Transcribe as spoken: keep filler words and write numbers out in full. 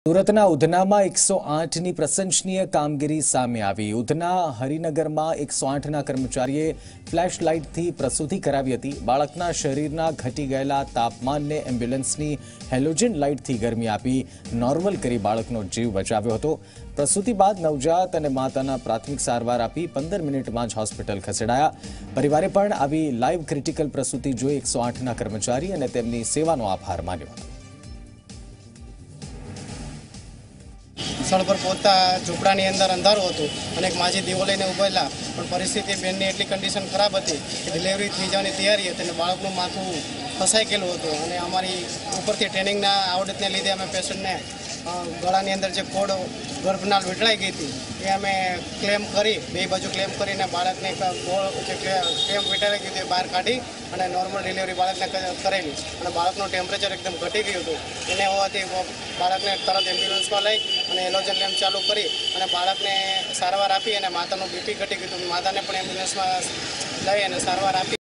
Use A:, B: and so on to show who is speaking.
A: સુરતના ઉધનામાં એકસો આઠની પ્રશંસનીય કામગીરી સામે આવી। ઉધના હરિનગરમાં એકસો આઠના કર્મચારીએ ફ્લેશ લાઇટથી પ્રસૂતિ કરાવી હતી। બાળકના શરીરના ઘટી ગયેલા તાપમાનને એમ્બ્યુલન્સની હેલોજન લાઇટથી ગરમી આપી નોર્મલ કરી બાળકનો જીવ બચાવ્યો હતો। પ્રસૂતિ બાદ નવજાત અને માતાના પ્રાથમિક સારવાર આપી પંદર મિનિટમાં જ હોસ્પિટલ ખસેડાયા। પરિવારે પણ આવી લાઈવ ક્રિટિકલ પ્રસૂતિ જોઈ એકસો આઠના કર્મચારી અને તેમની સેવાનો આભાર માન્યો હતો।
B: સ્થળ પર પહોંચતા ઝૂંપડાની અંદર અંધારું હતું અને એક માજી દીવો લઈને ઊભેલા, પણ પરિસ્થિતિ બેનની એટલી કન્ડિશન ખરાબ હતી કે ડિલિવરી થઈ જવાની તૈયારી હતી અને બાળકનું માથું ફસાઈ ગયેલું હતું અને અમારી ઉપરથી ટ્રેનિંગના આવડતને લીધે અમે પેશન્ટને ગળાની અંદર જે કોડ ગર્ભનાળ વીંટળાઈ ગઈ હતી એ અમે ક્લેમ કરી બે બાજુ ક્લેમ કરીને બાળકને જે ક્લેમ વીંટાઈ ગયું હતું એ બહાર કાઢી અને નોર્મલ ડિલિવરી બાળકને કરેલી અને બાળકનું ટેમ્પરેચર એકદમ ઘટી ગયું હતું। એને હોવાથી બાળકને તરત એમ્બ્યુલન્સમાં લઈ અને હેલોજન લેમ્પ ચાલુ કરી અને બાળકને સારવાર આપી અને માતાનું બીપી ઘટી ગયું હતું। માતાને પણ એમ્બ્યુલન્સમાં લઈ અને સારવાર આપી।